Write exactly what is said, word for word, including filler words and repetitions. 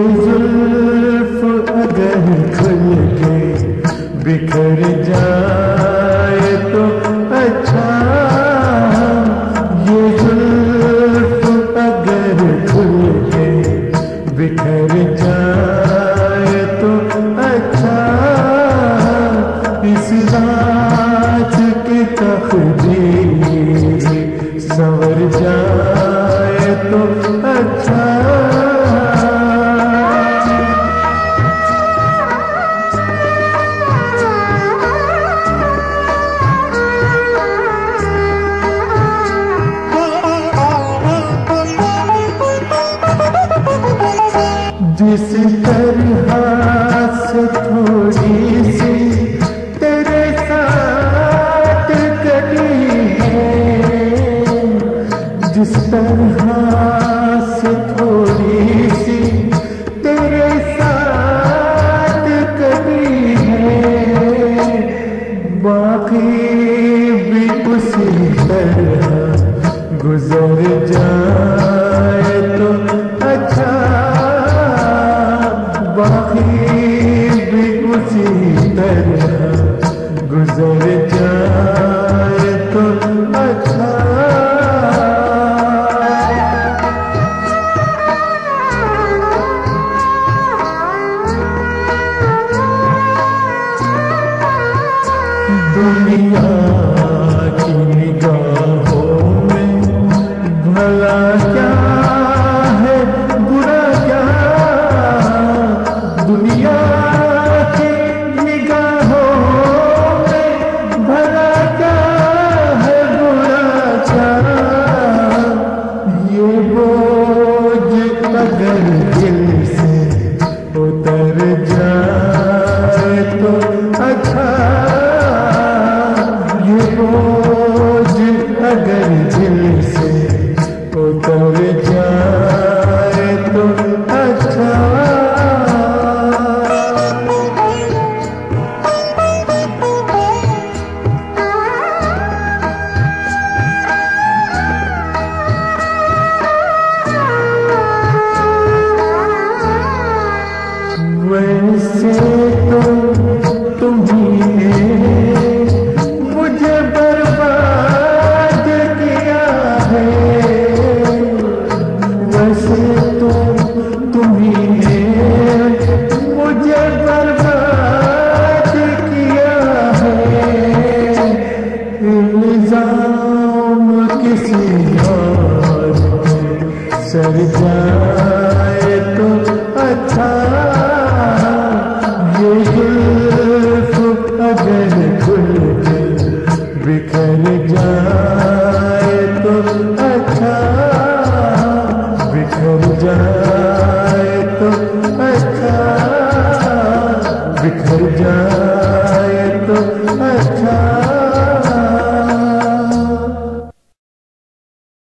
जुल्फ अगर खुल के बिखर जाए तो अच्छा, ये जुल्फ अगर खुल के बिखर जाए तो अच्छा, इस रात की तकदीर संवर जाए तो अच्छा। जिस तरह से थोड़ी सी तेरे साथ कटी है, जिस तरह से थोड़ी सी तेरे साथ कटी है, बाकी भी उसी तरह गुजर जाए तो अच्छा, बाकी भी उसी तरह गुजर जाए तो अच्छा। दुनिया की निगाहों में भला क्या है बुरा क्या, दुनिया की निगाहों में भला क्या है बुरा क्या, ये बोझ अगर दिल से उतर जाए तो अच्छा, ये बोझ अगर दिल से उतर जाए तो अच्छा। वैसे तो तुम्हीं मुझे बर्बाद किया है, वैसे तो तुम्हीं मुझे बर्बाद किया है, इल्जाम किसी और पे सर जाए तो अच्छा, ये जुल्फ अगर खुल के बिखर जाए तो अच्छा, बिखर जाए तो अच्छा, बिखर जाए।